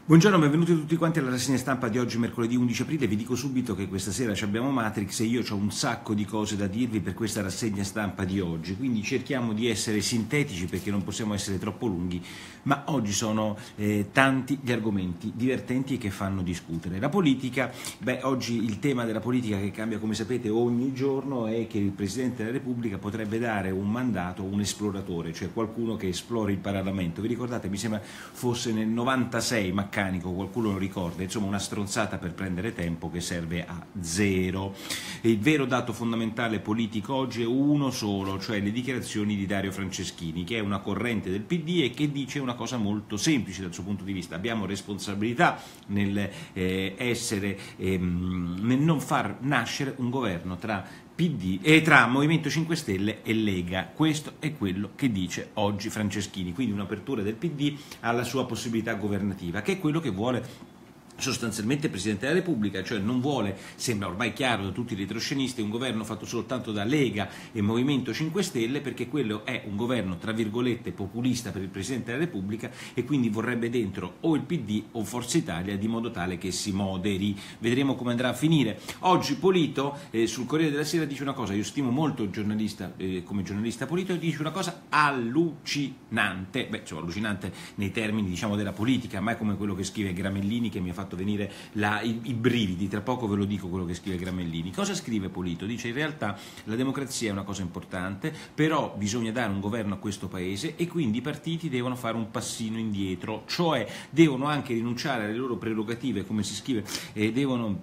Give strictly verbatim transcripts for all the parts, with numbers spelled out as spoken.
Buongiorno, benvenuti tutti quanti alla rassegna stampa di oggi, mercoledì undici aprile. Vi dico subito che questa sera abbiamo Matrix e io ho un sacco di cose da dirvi per questa rassegna stampa di oggi, quindi cerchiamo di essere sintetici perché non possiamo essere troppo lunghi, ma oggi sono eh, tanti gli argomenti divertenti e che fanno discutere. La politica, beh, oggi il tema della politica che cambia, come sapete, ogni giorno è che il Presidente della Repubblica potrebbe dare un mandato a un esploratore, cioè qualcuno che esplori il Parlamento. Vi ricordate, mi sembra fosse nel novantasei, ma qualcuno lo ricorda, insomma una stronzata per prendere tempo che serve a zero. Il vero dato fondamentale politico oggi è uno solo, cioè le dichiarazioni di Dario Franceschini, che è una corrente del P D e che dice una cosa molto semplice dal suo punto di vista: abbiamo responsabilità nel eh, essere ehm, nel non far nascere un governo tra P D e tra Movimento cinque Stelle e Lega. Questo è quello che dice oggi Franceschini, quindi un'apertura del P D alla sua possibilità governativa, che è quello che vuole sostanzialmente il Presidente della Repubblica, cioè non vuole, sembra ormai chiaro da tutti i retroscenisti, un governo fatto soltanto da Lega e Movimento cinque Stelle, perché quello è un governo tra virgolette populista per il Presidente della Repubblica e quindi vorrebbe dentro o il P D o Forza Italia, di modo tale che si moderi. Vedremo come andrà a finire. Oggi Polito eh, sul Corriere della Sera dice una cosa, io stimo molto il giornalista eh, come giornalista Polito, e dice una cosa allucinante, beh, cioè allucinante nei termini diciamo della politica, ma è come quello che scrive Gramellini, che mi ha fatto venire la, i, i brividi. Tra poco ve lo dico quello che scrive Gramellini. Cosa scrive Polito? Dice: in realtà la democrazia è una cosa importante, però bisogna dare un governo a questo paese e quindi i partiti devono fare un passino indietro, cioè devono anche rinunciare alle loro prerogative, come si scrive, eh, devono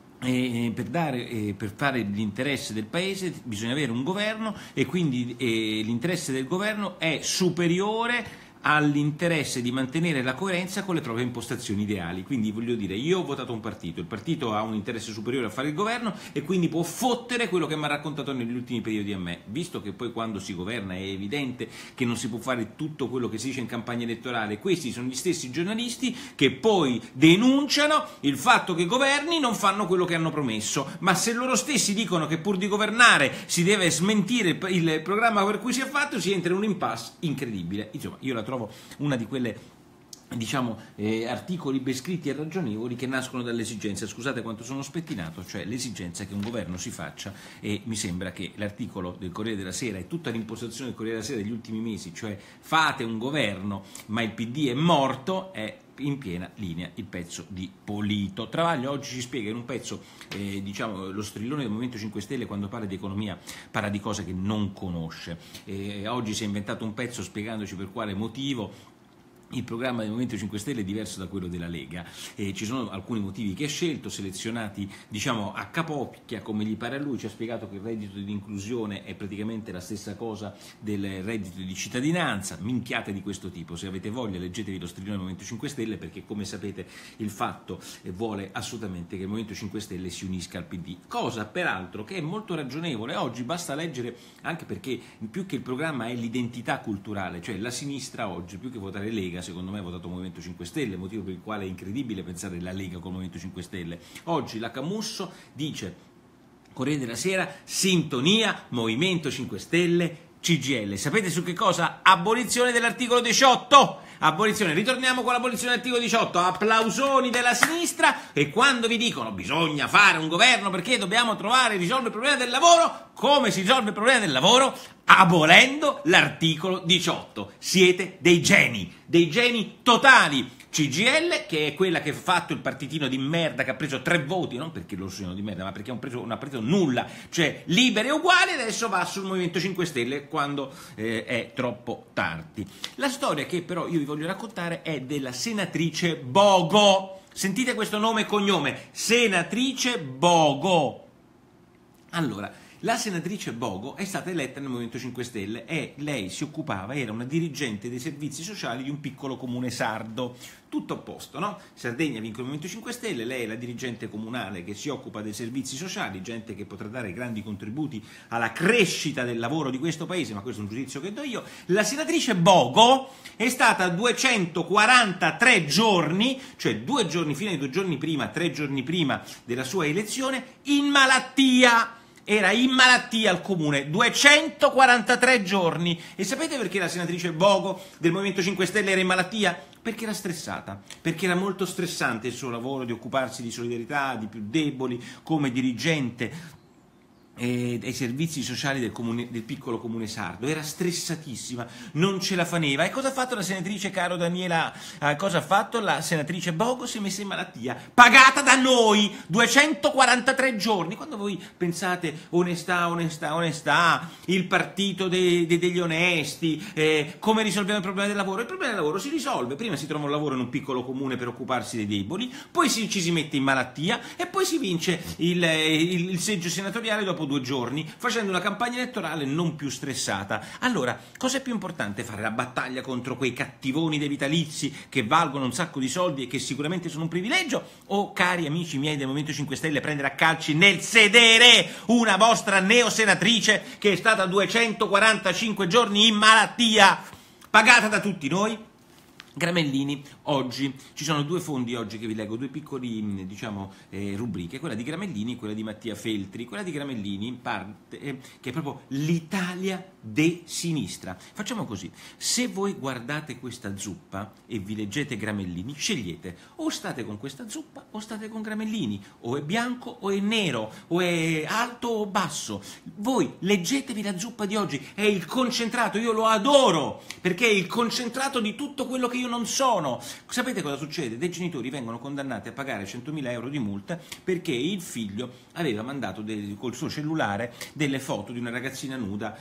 E per, dare, eh, per fare l'interesse del paese bisogna avere un governo e quindi eh, l'interesse del governo è superiore all'interesse di mantenere la coerenza con le proprie impostazioni ideali. Quindi voglio dire, io ho votato un partito, il partito ha un interesse superiore a fare il governo e quindi può fottere quello che mi ha raccontato negli ultimi periodi a me, visto che poi quando si governa è evidente che non si può fare tutto quello che si dice in campagna elettorale. Questi sono gli stessi giornalisti che poi denunciano il fatto che i governi non fanno quello che hanno promesso, ma se loro stessi dicono che pur di governare si deve smentire il, il programma per cui si è fatto, si entra in un impasse incredibile. Insomma, io la trovo una di quelle, diciamo, eh, articoli ben scritti e ragionevoli che nascono dall'esigenza, scusate quanto sono spettinato, cioè l'esigenza che un governo si faccia, e mi sembra che l'articolo del Corriere della Sera e tutta l'impostazione del Corriere della Sera degli ultimi mesi, cioè fate un governo ma il P D è morto, è in piena linea il pezzo di Polito. Travaglio oggi ci spiega in un pezzo, eh, diciamo, lo strillone del Movimento cinque Stelle quando parla di economia parla di cose che non conosce. Eh, oggi si è inventato un pezzo spiegandoci per quale motivo il programma del Movimento cinque Stelle è diverso da quello della Lega, e ci sono alcuni motivi che ha scelto, selezionati diciamo a capocchia come gli pare a lui. Ci ha spiegato che il reddito di inclusione è praticamente la stessa cosa del reddito di cittadinanza, minchiate di questo tipo. Se avete voglia leggetevi lo strillone del Movimento cinque Stelle, perché come sapete il fatto vuole assolutamente che il Movimento cinque Stelle si unisca al P D, cosa peraltro che è molto ragionevole. Oggi basta leggere, anche perché più che il programma è l'identità culturale, cioè la sinistra oggi più che votare Lega secondo me ha votato Movimento cinque Stelle, motivo per il quale è incredibile pensare alla Lega con il Movimento cinque Stelle. Oggi la Camusso dice, Corriere della Sera, sintonia Movimento cinque Stelle C G I L. Sapete su che cosa? Abolizione dell'articolo diciotto! Abolizione, ritorniamo con l'abolizione dell'articolo diciotto, applausoni della sinistra, e quando vi dicono bisogna fare un governo perché dobbiamo trovare, risolvere il problema del lavoro, come si risolve il problema del lavoro? Abolendo l'articolo diciotto. Siete dei geni, dei geni totali. C G I L, che è quella che ha fatto il partitino di merda, che ha preso tre voti, non perché loro siano di merda, ma perché non ha preso nulla, cioè liberi e uguali, adesso va sul Movimento cinque Stelle quando eh, è troppo tardi. La storia che però io vi voglio raccontare è della senatrice Bogo. Sentite questo nome e cognome, senatrice Bogo. Allora, la senatrice Bogo è stata eletta nel Movimento cinque Stelle e lei si occupava, era una dirigente dei servizi sociali di un piccolo comune sardo. Tutto a posto, no? Sardegna vince il Movimento cinque Stelle, lei è la dirigente comunale che si occupa dei servizi sociali, gente che potrà dare grandi contributi alla crescita del lavoro di questo paese, ma questo è un giudizio che do io. La senatrice Bogo è stata duecentoquarantatré giorni, cioè due giorni, fino ai due giorni prima, tre giorni prima della sua elezione, in malattia. Era in malattia al comune, duecentoquarantatré giorni. E sapete perché la senatrice Bogo del Movimento cinque Stelle era in malattia? Perché era stressata, perché era molto stressante il suo lavoro di occuparsi di solidarietà, di più deboli, come dirigente e dei servizi sociali del, comune, del piccolo comune sardo. Era stressatissima, non ce la faneva. E cosa ha fatto la senatrice, caro Daniela? Eh, cosa ha fatto la senatrice Bogo? Si è messa in malattia, pagata da noi, duecentoquarantatré giorni. Quando voi pensate onestà, onestà, onestà, il partito dei, dei, degli onesti, eh, come risolviamo il problema del lavoro? Il problema del lavoro si risolve: prima si trova un lavoro in un piccolo comune per occuparsi dei deboli, poi si, ci si mette in malattia e poi si vince il, il, il seggio senatoriale dopo due giorni, facendo una campagna elettorale non più stressata. Allora, cosa è più importante? Fare la battaglia contro quei cattivoni dei vitalizi che valgono un sacco di soldi e che sicuramente sono un privilegio? O, cari amici miei del Movimento cinque Stelle, prendere a calci nel sedere una vostra neosenatrice che è stata duecentoquarantacinque giorni in malattia, pagata da tutti noi? Gramellini, oggi ci sono due fondi oggi che vi leggo, due piccoli, diciamo, eh, rubriche, quella di Gramellini e quella di Mattia Feltri. Quella di Gramellini in parte, eh, che è proprio l'Italia de sinistra. Facciamo così: se voi guardate questa zuppa e vi leggete Gramellini, scegliete: o state con questa zuppa o state con Gramellini, o è bianco o è nero, o è alto o basso. Voi leggetevi la zuppa di oggi, è il concentrato, io lo adoro perché è il concentrato di tutto quello che io non sono. Sapete cosa succede? Dei genitori vengono condannati a pagare centomila euro di multa perché il figlio aveva mandato del, col suo cellulare delle foto di una ragazzina nuda,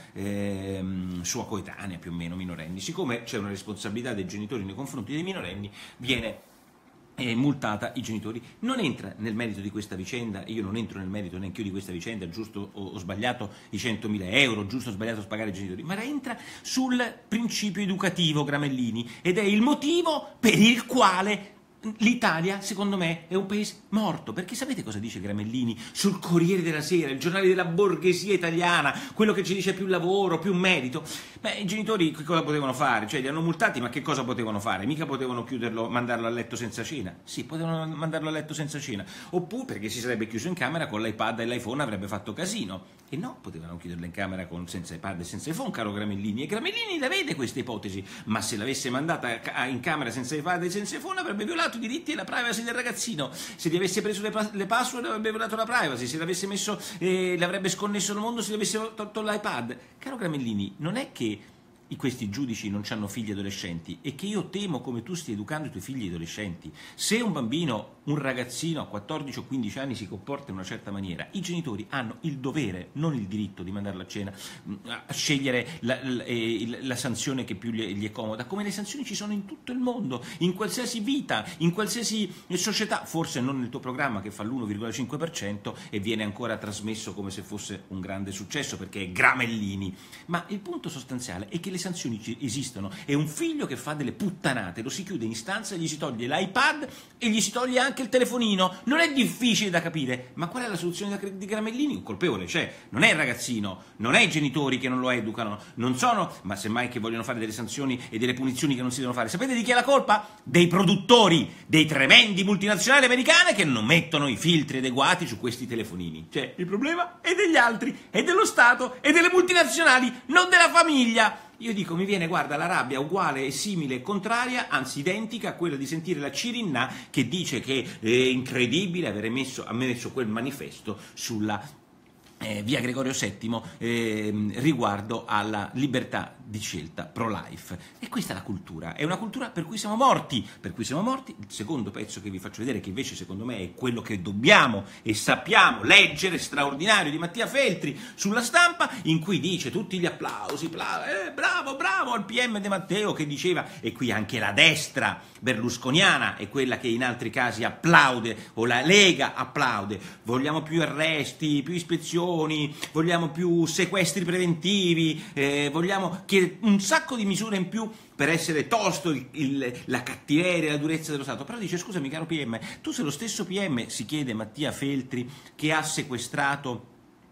ehm, sua coetanea più o meno, minorenni. Siccome c'è una responsabilità dei genitori nei confronti dei minorenni, viene eh, multata i genitori. Non entra nel merito di questa vicenda, io non entro nel merito neanche io di questa vicenda, giusto o, o sbagliato i centomila euro, giusto o sbagliato pagare i genitori, ma entra sul principio educativo Gramellini, ed è il motivo per il quale l'Italia, secondo me, è un paese morto. Perché sapete cosa dice Gramellini sul Corriere della Sera, il giornale della borghesia italiana, quello che ci dice più lavoro, più merito? Beh, i genitori che cosa potevano fare? Cioè, li hanno multati, ma che cosa potevano fare? Mica potevano chiuderlo, mandarlo a letto senza cena. Sì, potevano mandarlo a letto senza cena. Oppure perché si sarebbe chiuso in camera con l'iPad e l'iPhone, avrebbe fatto casino. E no, potevano chiuderlo in camera con, senza iPad e senza iPhone, caro Gramellini. E Gramellini la vede questa ipotesi, ma se l'avesse mandata in camera senza iPad e senza iPhone avrebbe violato i diritti e la privacy del ragazzino. Se gli avesse preso le, le password avrebbe violato la privacy, se l'avesse messo, eh, l'avrebbe sconnesso dal mondo, se gli avesse tolto l'iPad. Caro Gramellini, non è che questi giudici non hanno figli adolescenti, e che io temo come tu stia educando i tuoi figli adolescenti. Se un bambino, un ragazzino a quattordici o quindici anni si comporta in una certa maniera, i genitori hanno il dovere, non il diritto, di mandarlo a cena, a scegliere la, la, la sanzione che più gli, gli è comoda, come le sanzioni ci sono in tutto il mondo, in qualsiasi vita, in qualsiasi società. Forse non nel tuo programma che fa l'uno virgola cinque per cento e viene ancora trasmesso come se fosse un grande successo perché è Gramellini, ma il punto sostanziale è che le sanzioni esistono. È un figlio che fa delle puttanate, lo si chiude in stanza, gli si toglie l'iPad e gli si toglie anche il telefonino. Non è difficile da capire, ma qual è la soluzione di Gramellini? Un colpevole c'è, non è il ragazzino, non è i genitori che non lo educano, non sono, ma semmai che vogliono fare delle sanzioni e delle punizioni che non si devono fare. Sapete di chi è la colpa? Dei produttori, dei tremendi multinazionali americane che non mettono i filtri adeguati su questi telefonini. Cioè, il problema è degli altri, è dello Stato e delle multinazionali, non della famiglia. Io dico, mi viene, guarda, la rabbia uguale e simile e contraria, anzi identica a quella di sentire la Cirinnà che dice che è incredibile aver messo, ha messo quel manifesto sulla eh, via Gregorio settimo eh, riguardo alla libertà di scelta pro-life. E questa è la cultura, è una cultura per cui siamo morti, per cui siamo morti. Il secondo pezzo che vi faccio vedere, che invece secondo me è quello che dobbiamo e sappiamo leggere, straordinario, di Mattia Feltri sulla Stampa, in cui dice tutti gli applausi, eh, bravo, bravo al P M De Matteo che diceva, e qui anche la destra berlusconiana è quella che in altri casi applaude, o la Lega applaude, vogliamo più arresti, più ispezioni, vogliamo più sequestri preventivi, eh, vogliamo che un sacco di misure in più per essere tosto il, il, la cattiveria, la durezza dello Stato. Però dice, scusami caro P M, tu sei lo stesso P M, si chiede Mattia Feltri, che ha sequestrato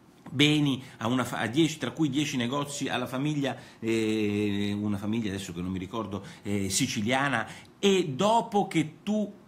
beni a una, a dieci, tra cui dieci negozi alla famiglia, eh, una famiglia adesso che non mi ricordo, eh, siciliana, e dopo che tu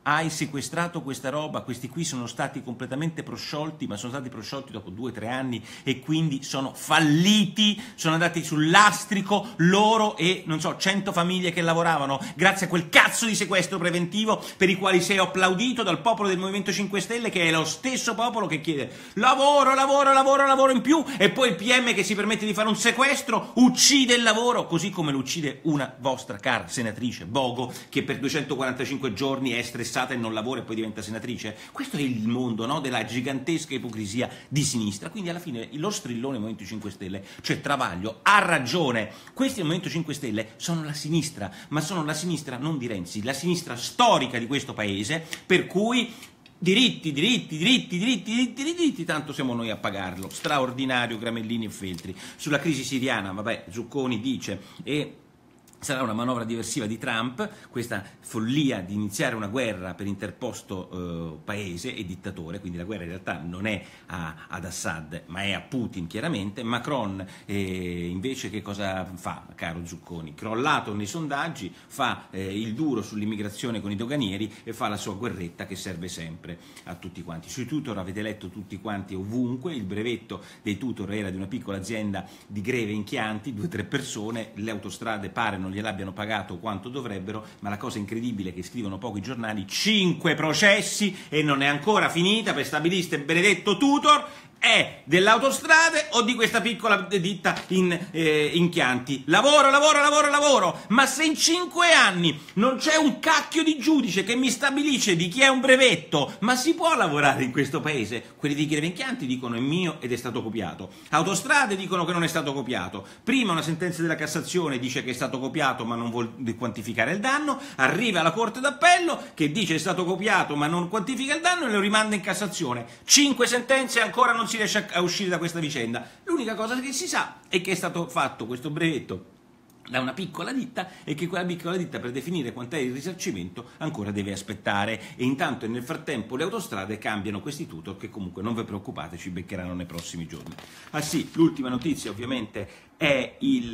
hai sequestrato questa roba, questi qui sono stati completamente prosciolti, ma sono stati prosciolti dopo due o tre anni e quindi sono falliti, sono andati sul lastrico loro e, non so, cento famiglie che lavoravano grazie a quel cazzo di sequestro preventivo per i quali sei applaudito dal popolo del Movimento cinque Stelle, che è lo stesso popolo che chiede lavoro, lavoro, lavoro, lavoro in più, e poi il P M che si permette di fare un sequestro uccide il lavoro, così come lo uccide una vostra cara senatrice Bogo, che per duecentoquarantacinque giorni è stressata e non lavora e poi diventa senatrice. Questo è il mondo, no? Della gigantesca ipocrisia di sinistra. Quindi alla fine lo strillone del Movimento cinque Stelle, cioè Travaglio, ha ragione. Questi del Movimento cinque Stelle sono la sinistra, ma sono la sinistra non di Renzi, la sinistra storica di questo paese, per cui diritti, diritti, diritti, diritti, diritti, diritti, tanto siamo noi a pagarlo. Straordinario Gramellini e Feltri. Sulla crisi siriana, vabbè, Zucconi dice e sarà una manovra diversiva di Trump, questa follia di iniziare una guerra per interposto eh, paese e dittatore, quindi la guerra in realtà non è a, ad Assad ma è a Putin chiaramente. Macron eh, invece che cosa fa, caro Zucconi? Crollato nei sondaggi, fa eh, il duro sull'immigrazione con i doganieri e fa la sua guerretta che serve sempre a tutti quanti. Sui tutor avete letto tutti quanti ovunque, il brevetto dei tutor era di una piccola azienda di Greve in Chianti, due o tre persone, le autostrade pare non gliel'abbiano pagato quanto dovrebbero, ma la cosa incredibile è che scrivono pochi giornali, cinque processi e non è ancora finita per stabiliste benedetto tutor, è dell'autostrade o di questa piccola ditta in, eh, in Chianti. Lavoro, lavoro, lavoro, lavoro, ma se in cinque anni non c'è un cacchio di giudice che mi stabilisce di chi è un brevetto, ma si può lavorare in questo paese? Quelli di Greve in Chianti dicono è mio ed è stato copiato, autostrade dicono che non è stato copiato, prima una sentenza della Cassazione dice che è stato copiato ma non vuol quantificare il danno, arriva alla Corte d'Appello che dice è stato copiato ma non quantifica il danno e lo rimanda in Cassazione. Cinque sentenze e ancora non si riesce a uscire da questa vicenda. L'unica cosa che si sa è che è stato fatto questo brevetto da una piccola ditta e che quella piccola ditta per definire quant'è il risarcimento ancora deve aspettare, e intanto nel frattempo le autostrade cambiano questi tutor che comunque non vi preoccupate ci beccheranno nei prossimi giorni. Ah sì, l'ultima notizia ovviamente è il...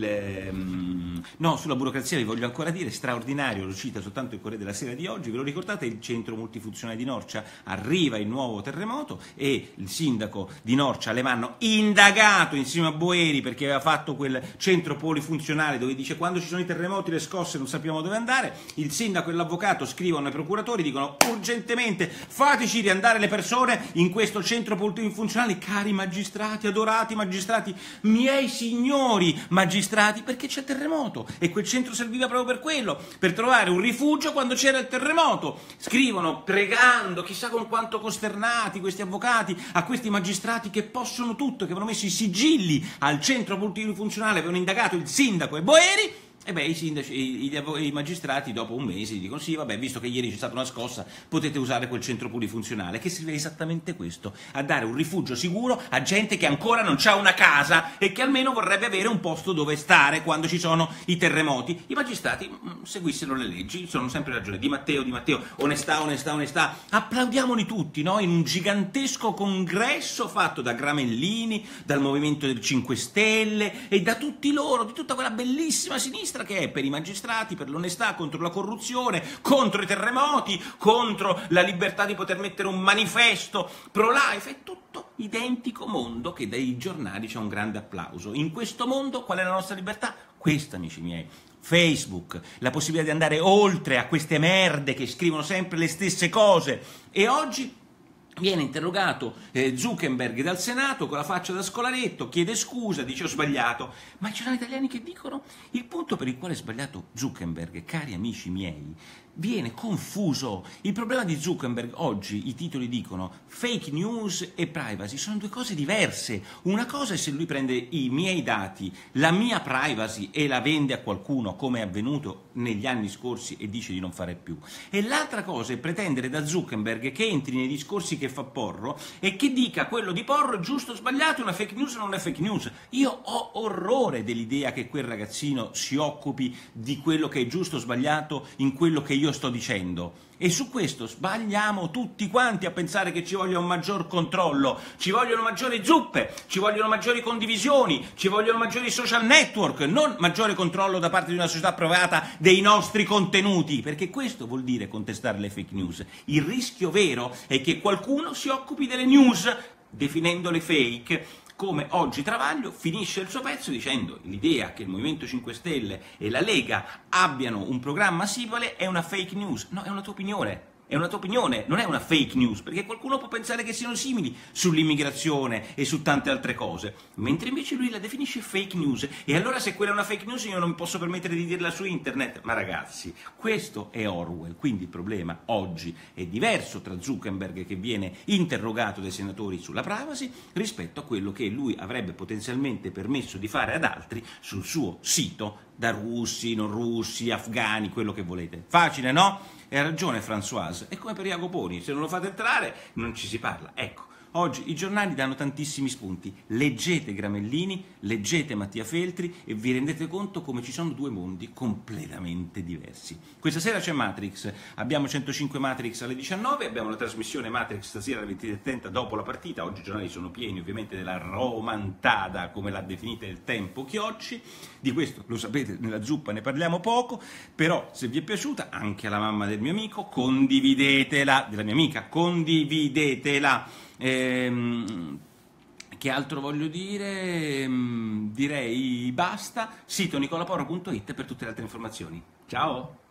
Ehm, no, sulla burocrazia vi voglio ancora dire, straordinario, lo cita soltanto il Corriere della Sera di oggi, ve lo ricordate il centro multifunzionale di Norcia? Arriva il nuovo terremoto e il sindaco di Norcia Alemanno, indagato insieme a Boeri perché aveva fatto quel centro polifunzionale dove dice quando ci sono i terremoti, le scosse non sappiamo dove andare, il sindaco e l'avvocato scrivono ai procuratori, dicono urgentemente fateci riandare le persone in questo centro polifunzionale, cari magistrati, adorati magistrati, miei signori magistrati, perché c'è il terremoto e quel centro serviva proprio per quello, per trovare un rifugio quando c'era il terremoto. Scrivono pregando, chissà con quanto costernati questi avvocati, a questi magistrati che possono tutto, che avevano messo i sigilli al centro multifunzionale, avevano indagato il sindaco e Boeri. E beh, i sindaci, i, i, i magistrati dopo un mese gli dicono sì, vabbè, visto che ieri c'è stata una scossa, potete usare quel centro polifunzionale, che serve esattamente questo, a dare un rifugio sicuro a gente che ancora non ha una casa e che almeno vorrebbe avere un posto dove stare quando ci sono i terremoti. I magistrati mh, seguissero le leggi, sono sempre ragione. Di Matteo, Di Matteo, onestà, onestà, onestà, applaudiamoli tutti, no? In un gigantesco congresso fatto da Gramellini, dal Movimento del cinque Stelle e da tutti loro, di tutta quella bellissima sinistra che è per i magistrati, per l'onestà, contro la corruzione, contro i terremoti, contro la libertà di poter mettere un manifesto pro-life, è tutto identico mondo che dai giornali c'è un grande applauso. In questo mondo qual è la nostra libertà? Questa, amici miei. Facebook, la possibilità di andare oltre a queste merde che scrivono sempre le stesse cose, e oggi viene interrogato eh, Zuckerberg dal Senato con la faccia da scolaretto, chiede scusa, dice ho sbagliato, ma ci sono italiani che dicono il punto per il quale è sbagliato Zuckerberg, cari amici miei, viene confuso. Il problema di Zuckerberg oggi, i titoli dicono fake news e privacy, sono due cose diverse. Una cosa è se lui prende i miei dati, la mia privacy e la vende a qualcuno come è avvenuto negli anni scorsi e dice di non fare più, e l'altra cosa è pretendere da Zuckerberg che entri nei discorsi che fa Porro e che dica quello di Porro è giusto o sbagliato, una fake news o non è fake news. Io ho orrore dell'idea che quel ragazzino si occupi di quello che è giusto o sbagliato in quello che io io sto dicendo. E su questo sbagliamo tutti quanti a pensare che ci voglia un maggior controllo, ci vogliono maggiori zuppe, ci vogliono maggiori condivisioni, ci vogliono maggiori social network, non maggiore controllo da parte di una società privata dei nostri contenuti, perché questo vuol dire contestare le fake news. Il rischio vero è che qualcuno si occupi delle news definendole fake, come oggi Travaglio finisce il suo pezzo dicendo l'idea che il Movimento cinque Stelle e la Lega abbiano un programma simile è una fake news. No, è una tua opinione. È una tua opinione, non è una fake news, perché qualcuno può pensare che siano simili sull'immigrazione e su tante altre cose, mentre invece lui la definisce fake news. E allora se quella è una fake news io non mi posso permettere di dirla su internet. Ma ragazzi, questo è Orwell, quindi il problema oggi è diverso tra Zuckerberg, che viene interrogato dai senatori sulla privacy, rispetto a quello che lui avrebbe potenzialmente permesso di fare ad altri sul suo sito, da russi, non russi, afghani, quello che volete. Facile, no? E ha ragione Françoise, è come per Iago Poni, se non lo fate entrare non ci si parla. Ecco, oggi i giornali danno tantissimi spunti, leggete Gramellini, leggete Mattia Feltri e vi rendete conto come ci sono due mondi completamente diversi. Questa sera c'è Matrix, abbiamo centocinque Matrix alle diciannove, abbiamo la trasmissione Matrix stasera alle ventidue e trenta dopo la partita. Oggi i giornali sono pieni ovviamente della romantada, come l'ha definita il Tempo Chiocci, di questo lo sapete, nella zuppa ne parliamo poco, però se vi è piaciuta, anche alla mamma del mio amico, condividetela, della mia amica, condividetela. Ehm, che altro voglio dire? Ehm, direi basta. Sito nicolaporro punto it per tutte le altre informazioni. Ciao!